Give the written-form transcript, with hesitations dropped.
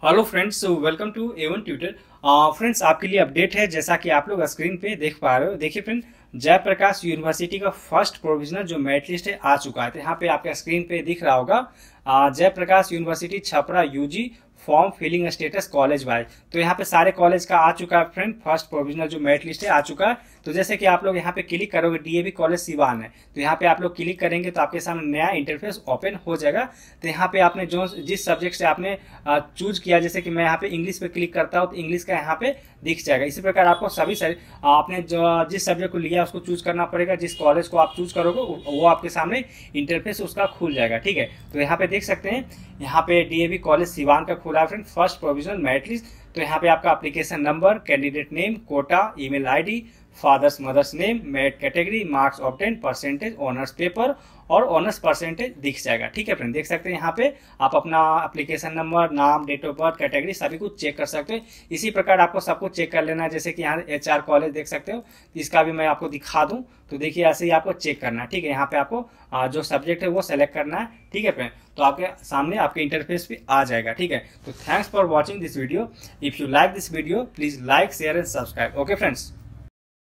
Hello friends, welcome to Avon tutor. Friends, आपके लिए update है। जैसा कि आप लोग स्क्रीन पे देख पा रहे हो, देखिए फ्रेंड, जयप्रकाश यूनिवर्सिटी का फर्स्ट प्रोविजनल जो मेरिट लिस्ट है आ चुका है। तो यहाँ पे आपके स्क्रीन पे दिख रहा होगा Jayprakash university Chapra UG form filling status college wise. तो यहाँ पे सारे कॉलेज का आ चुका है फ्रेंड, फर्स्ट प्रोविजनल जो मेरिट लिस्ट है आ चुका है। तो जैसे कि आप लोग यहाँ पे क्लिक करोगे, डीएवी कॉलेज सिवान है, तो यहाँ पे आप लोग क्लिक करेंगे तो आपके सामने नया इंटरफेस ओपन हो जाएगा। तो यहाँ पे आपने जो जिस सब्जेक्ट से आपने चूज किया, जैसे कि मैं यहाँ पे इंग्लिश पे क्लिक करता हूँ तो इंग्लिश का यहाँ पे दिख जाएगा। इसी प्रकार आपको सभी आपने जो जिस सब्जेक्ट को लिया उसको चूज करना पड़ेगा। जिस कॉलेज को आप चूज करोगे वो आपके सामने इंटरफेस उसका खुल जाएगा। ठीक है, तो यहाँ पे देख सकते हैं, यहाँ पे डीएवी कॉलेज सिवान का खुला है friend, first provisional merit list. तो यहाँ पे आपका application number, candidate name, quota, email ID, father's mother's name, merit category, marks obtain, percentage, honours paper और ऑनर्स परसेंटेज दिख जाएगा। ठीक है फ्रेंड, देख सकते हैं यहाँ पे आप अपना एप्लीकेशन नंबर, नाम, डेट ऑफ बर्थ, कैटेगरी सभी कुछ चेक कर सकते हो। इसी प्रकार आपको सब कुछ चेक कर लेना है। जैसे कि यहाँ एचआर कॉलेज देख सकते हो, इसका भी मैं आपको दिखा दूं तो देखिए ऐसे ही आपको चेक करना है। ठीक है, यहाँ पे आपको जो सब्जेक्ट है वो सेलेक्ट करना है। ठीक है फ्रेंड, तो आपके सामने आपके इंटरफेस पे आ जाएगा। ठीक है, तो thanks for watching this video. If you like this video, please like, share and subscribe. Okay friends.